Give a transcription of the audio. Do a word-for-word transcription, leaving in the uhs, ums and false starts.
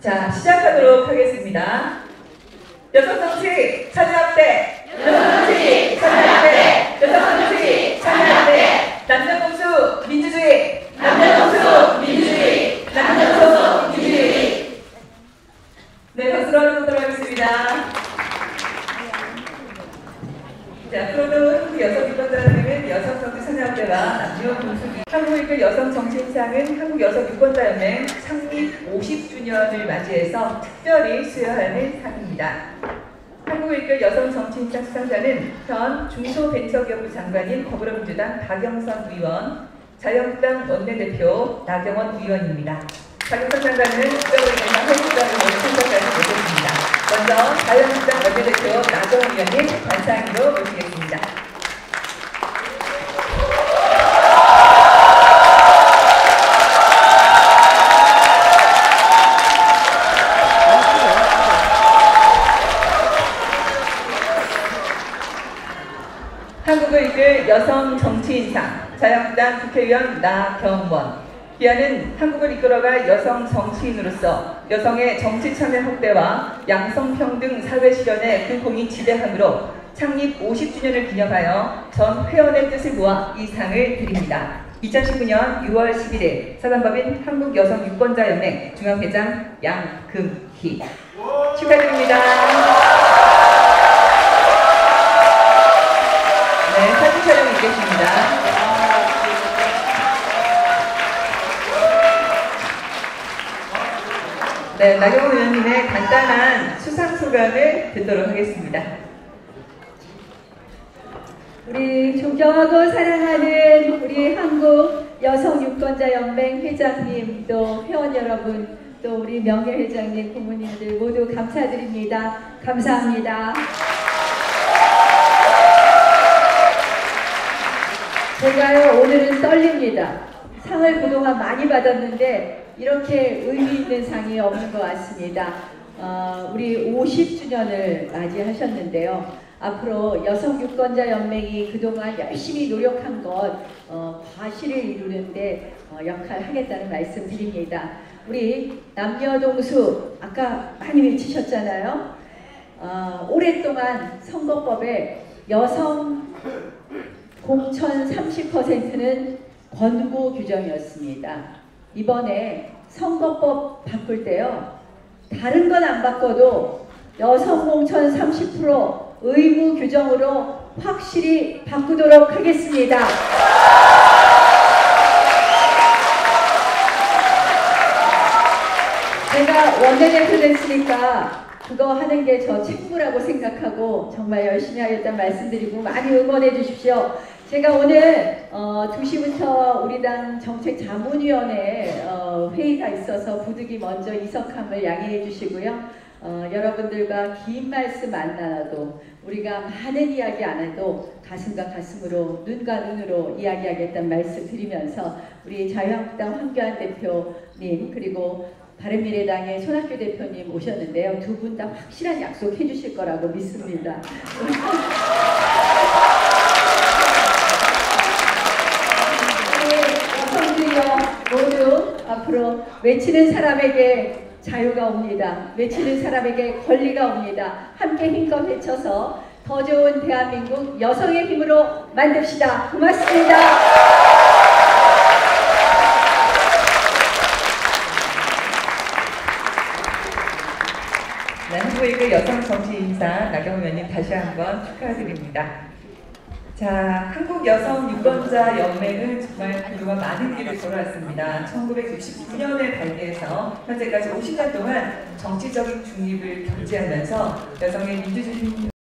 자, 시작하도록 하겠습니다. 여성정치 참여합대! 여성정치 참여합대! 여성정치 참여합대! 남녀공수 민주주의! 남녀공수 민주주의! 남녀공수 민주주의! 네, 박수로 하도록 하겠습니다. 자, 앞으로도 한국 여성유권자연맹은 여성정치 참여합대와 남녀공수 한국일교 여성정치인상은 한국여성유권자연맹 창립 오십 주년을 맞이해서 특별히 수여하는 상입니다. 한국일교 여성정치인상 수상자는 현 중소벤처기업부 장관인 더불어민주당 박영선 의원, 자유한국당 원내대표 나경원 의원입니다. 박영선 장관은 특별히 한국당을 참석까지 모셨습니다. 먼저 자유한국당 원내대표 나경원 의원님 관상으로 모시겠습니다. 한국을 이끌 여성 정치인상 자유한국당 국회의원 나경원. 기아는 한국을 이끌어갈 여성 정치인으로서 여성의 정치 참여 확대와 양성평등 사회 실현에 그 공이 지대함으로 창립 오십 주년을 기념하여 전 회원의 뜻을 모아 이 상을 드립니다. 이천십구 년 유월 십일일 사단법인 한국여성유권자연맹 중앙회장 양금희. 축하드립니다. 네, 사진 촬영 있겠습니다. 네, 나경원 의원님의 간단한 수상 소감을 듣도록 하겠습니다. 우리 존경하고 사랑하는 우리 한국여성유권자연맹 회장님, 또 회원 여러분, 또 우리 명예회장님, 고모님들 모두 감사드립니다. 감사합니다. 제가요, 오늘은 떨립니다. 상을 그동안 많이 받았는데 이렇게 의미 있는 상이 없는 것 같습니다. 어, 우리 오십 주년을 맞이하셨는데요. 앞으로 여성유권자연맹이 그동안 열심히 노력한 것 어, 과실을 이루는데 어, 역할하겠다는 말씀 드립니다. 우리 남녀동수 아까 많이 외치셨잖아요. 어, 오랫동안 선거법에 여성 공천 삼십 퍼센트는 권고 규정이었습니다. 이번에 선거법 바꿀 때요, 다른 건 안 바꿔도 여성 공천 삼십 퍼센트 의무 규정으로 확실히 바꾸도록 하겠습니다. 제가 원내대표 됐으니까 그거 하는 게 저 책무라고 생각하고 정말 열심히 하겠다는 말씀드리고 많이 응원해 주십시오. 제가 오늘 어, 두 시부터 우리 당 정책자문위원회 어, 회의가 있어서 부득이 먼저 이석함을 양해해 주시고요. 어, 여러분들과 긴 말씀 안 나눠도 우리가 많은 이야기 안 해도 가슴과 가슴으로 눈과 눈으로 이야기하겠다는 말씀 드리면서 우리 자유한국당 황교안 대표님 그리고 바른미래당의 손학규 대표님 오셨는데요. 두 분 다 확실한 약속 해주실 거라고 믿습니다. 여성들이요, 모두 앞으로 외치는 사람에게 자유가 옵니다. 외치는 사람에게 권리가 옵니다. 함께 힘껏 외쳐서 더 좋은 대한민국 여성의 힘으로 만듭시다. 고맙습니다. 네, 한국일교 여성정치인상 나경원 의원님 다시 한번 축하드립니다. 자, 한국여성유권자연맹은 정말 그동안 많은 일을 돌아왔습니다. 천구백육십구 년에 발기해서 현재까지 오십 년 동안 정치적인 중립을 견지하면서 여성의 민주주의